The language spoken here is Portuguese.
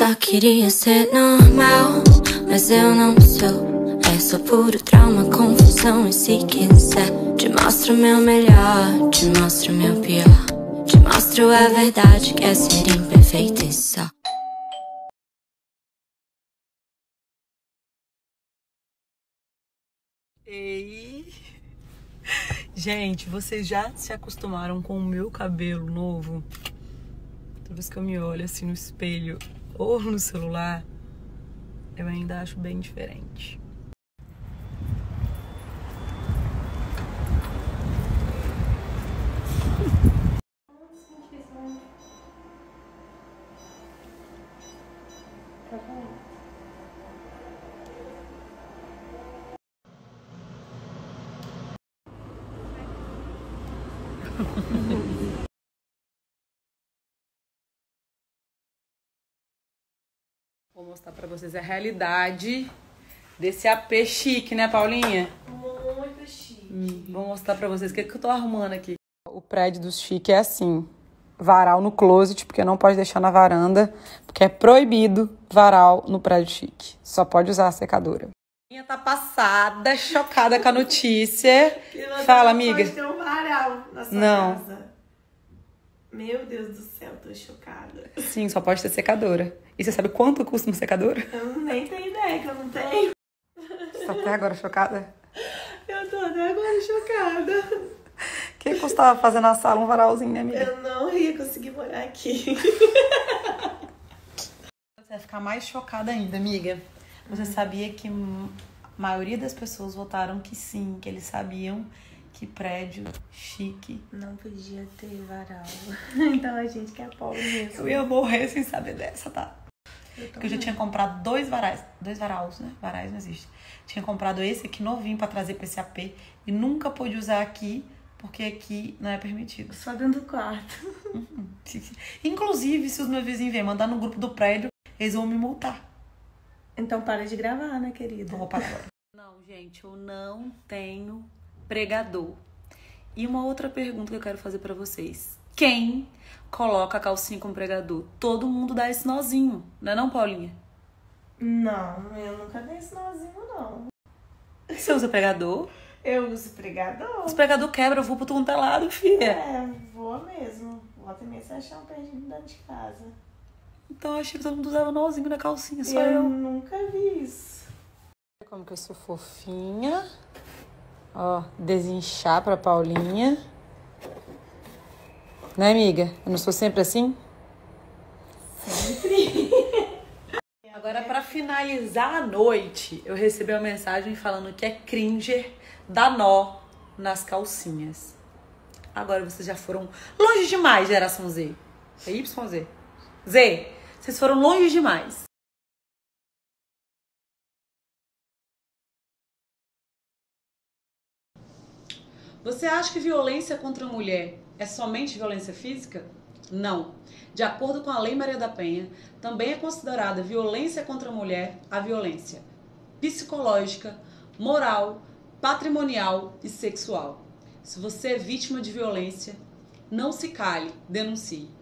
só queria ser normal, mas eu não sou. É só puro trauma, confusão. E se quiser, te mostro o meu melhor, te mostro o meu pior, te mostro a verdade que é ser imperfeita e só. Ei! Gente, vocês já se acostumaram com o meu cabelo novo? Toda vez que eu me olho assim no espelho ou no celular, eu ainda acho bem diferente. Vou mostrar pra vocês a realidade desse AP chique, né, Paulinha? Muito chique. Vou mostrar pra vocês o que eu tô arrumando aqui. O prédio dos chique é assim. Varal no closet, porque não pode deixar na varanda, porque é proibido varal no prédio chique. Só pode usar a secadora. A minha tá passada, chocada com a notícia. Fala, amiga. Pode ter um varal na sua casa. Meu Deus do céu, tô chocada. Sim, só pode ter secadora. E você sabe quanto custa uma secadora? Eu nem tenho ideia, que eu não tenho. Você tá até agora chocada? Eu tô até agora chocada. Que custava fazer na sala um varalzinho, né, amiga? Eu não ia conseguir morar aqui. Você vai ficar mais chocada ainda, amiga. Você sabia que a maioria das pessoas votaram que sim, que eles sabiam que prédio chique Não podia ter varal. Então a gente que é pobre mesmo. Eu ia morrer sem saber dessa, tá? Porque eu já tinha comprado dois varais, né? Varais não existe. Tinha comprado esse aqui novinho pra trazer pra esse AP e nunca pude usar aqui, porque aqui não é permitido. Só dentro do quarto. Inclusive, se os meus vizinhos vêm mandar no grupo do prédio, eles vão me multar. Então para de gravar, né, querida? Então vou parar agora. Não, gente, eu não tenho pregador. E uma outra pergunta que eu quero fazer pra vocês. Quem coloca a calcinha com pregador? Todo mundo dá esse nozinho, não é não, Paulinha? Não, eu nunca dei esse nozinho, não. Você usa pregador? Eu uso pregador. Os pregador quebra, eu vou pro tudo lado, filha. É, voa mesmo. Volta e meia você achar um perdido dentro de casa. Então eu achei que todo mundo usava nozinho na calcinha, só Eu eu. nunca vi isso. Como que eu sou fofinha. Ó, desinchar pra Paulinha. Né, amiga? Eu não sou sempre assim? Sempre. Agora, pra finalizar a noite, eu recebi uma mensagem falando que é cringe dar nó nas calcinhas. Agora vocês já foram longe demais, geração Z. É YZ? Z, vocês foram longe demais. Você acha que violência contra a mulher é somente violência física? Não. De acordo com a Lei Maria da Penha, também é considerada violência contra a mulher a violência psicológica, moral, patrimonial e sexual. Se você é vítima de violência, não se cale, denuncie.